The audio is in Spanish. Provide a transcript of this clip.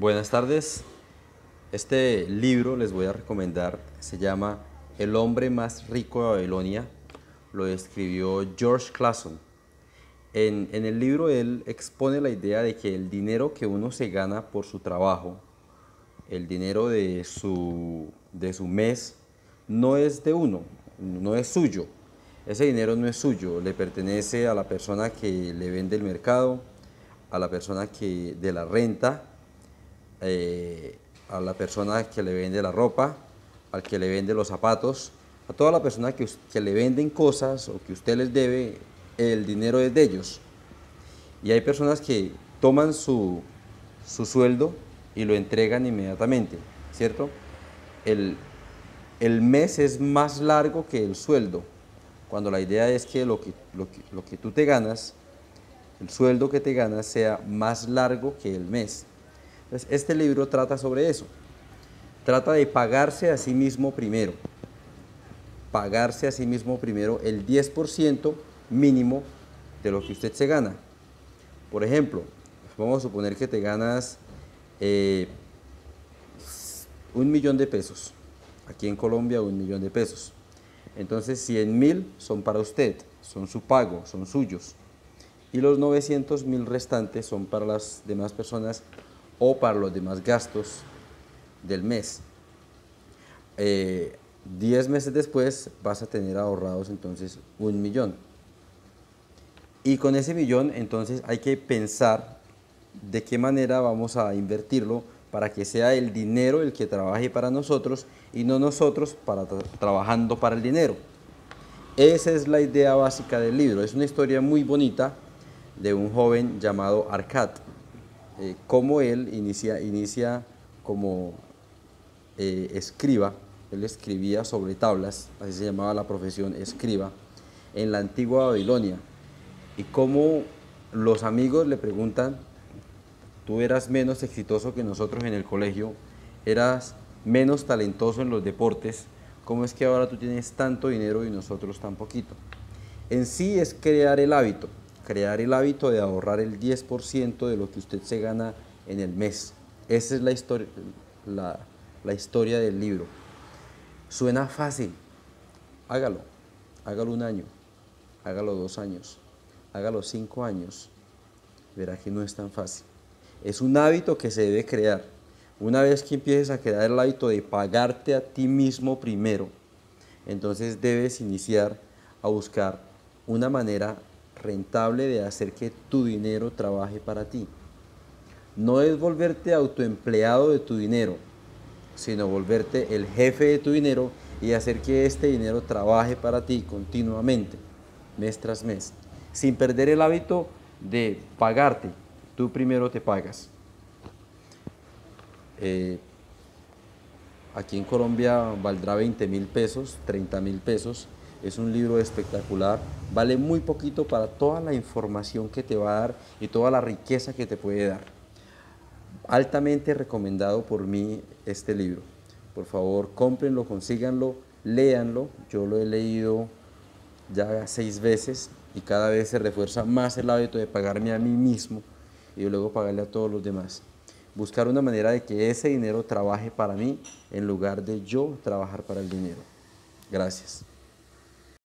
Buenas tardes. Este libro les voy a recomendar, se llama El hombre más rico de Babilonia. Lo escribió George Clason. En el libro él expone la idea de que el dinero que uno se gana por su trabajo, el dinero de su mes, no es de uno, no es suyo. Ese dinero no es suyo, le pertenece a la persona que le vende el mercado, a la persona que de la renta, a la persona que le vende la ropa, al que le vende los zapatos, a toda la persona que le venden cosas o que usted les debe, el dinero es de ellos. Y hay personas que toman su sueldo y lo entregan inmediatamente, ¿cierto? El, el mes es más largo que el sueldo, cuando la idea es que lo que tú te ganas, el sueldo que te ganas sea más largo que el mes. Entonces, este libro trata sobre eso. Trata de pagarse a sí mismo primero. Pagarse a sí mismo primero el 10% mínimo de lo que usted se gana. Por ejemplo, vamos a suponer que te ganas 1.000.000 de pesos. Aquí en Colombia, 1.000.000 de pesos. Entonces, 100.000 son para usted, son su pago, son suyos. Y los 900.000 restantes son para las demás personas o para los demás gastos del mes. 10 meses después vas a tener ahorrados entonces 1.000.000. Y con ese millón entonces hay que pensar de qué manera vamos a invertirlo para que sea el dinero el que trabaje para nosotros y no nosotros trabajando para el dinero. Esa es la idea básica del libro. Es una historia muy bonita de un joven llamado Arcad. Cómo él inicia como escriba. Él escribía sobre tablas, así se llamaba la profesión, escriba, en la antigua Babilonia. Y cómo los amigos le preguntan: tú eras menos exitoso que nosotros en el colegio, eras menos talentoso en los deportes, ¿cómo es que ahora tú tienes tanto dinero y nosotros tan poquito? En sí es crear el hábito de ahorrar el 10% de lo que usted se gana en el mes. Esa es la historia del libro. Suena fácil, hágalo, hágalo 1 año, hágalo 2 años, hágalo 5 años, verá que no es tan fácil. Es un hábito que se debe crear. Una vez que empieces a crear el hábito de pagarte a ti mismo primero, entonces debes iniciar a buscar una manera rentable de hacer que tu dinero trabaje para ti. No es volverte autoempleado de tu dinero, sino volverte el jefe de tu dinero y hacer que este dinero trabaje para ti continuamente, mes tras mes, sin perder el hábito de pagarte. Tú primero te pagas. Aquí en Colombia valdrá 20.000 pesos, 30.000 pesos. Es un libro espectacular, vale muy poquito para toda la información que te va a dar y toda la riqueza que te puede dar. Altamente recomendado por mí este libro. Por favor, cómprenlo, consíganlo, léanlo. Yo lo he leído ya 6 veces y cada vez se refuerza más el hábito de pagarme a mí mismo y luego pagarle a todos los demás. Buscar una manera de que ese dinero trabaje para mí en lugar de yo trabajar para el dinero. Gracias.